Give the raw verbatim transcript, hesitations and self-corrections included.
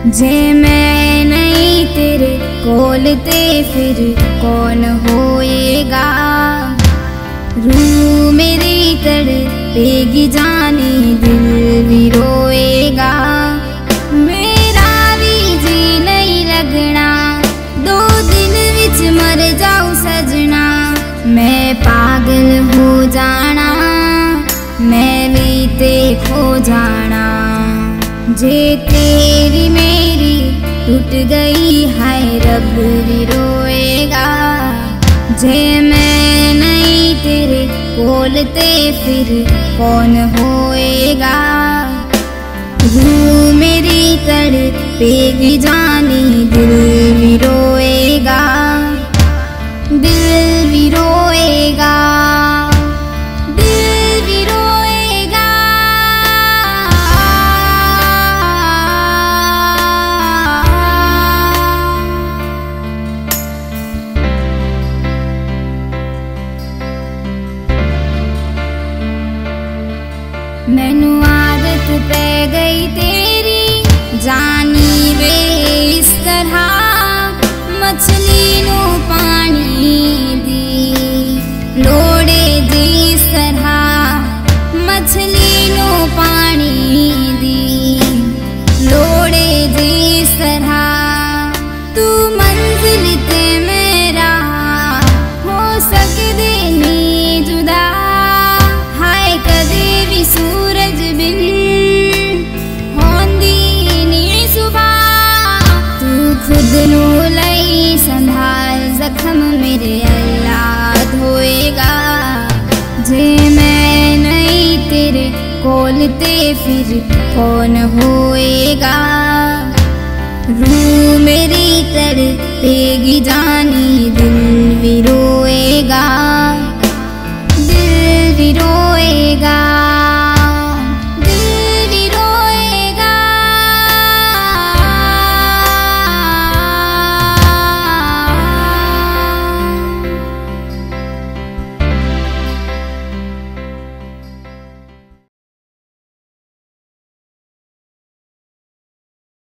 जे मैं नहीं तेरे कोलते फिर कौन होएगा। रूह मेरी तड़पेगी जाने दिल भी रोएगा। मेरा भी जी नहीं लगना दो दिन विच मर जाऊं सजना। मैं पागल हो जाना मैं भी ते खो जाना। जे तेरी मेरी टूट गई है रब भी रोएगा। जे मैं नहीं तेरे कोलते फिर कौन होएगा। रूह मेरी तड़पेगी जानी दिल भी रोएगा। दिल भी रोएगा दिल भी रोएगा। मैनू आदत पै गई तेरी जानी वे इस तरह। मछली नू पानी दी लोड़े जिस तरह। मछली नू पानी दी लोड़े जिस तरह। तू मंजिल ते मेरा हो सकदे नी जुदा। हाय कदे भी सूरज बिन होंदी नी सुबह। तू खुद नू लई संभाल जख्म मेरे अल्लाह धोएगा। जे मैं नहीं तेरे कोलते फिर कौन होएगा। रूह मेरी तड़पेगी जानी दिल भी रोएगा।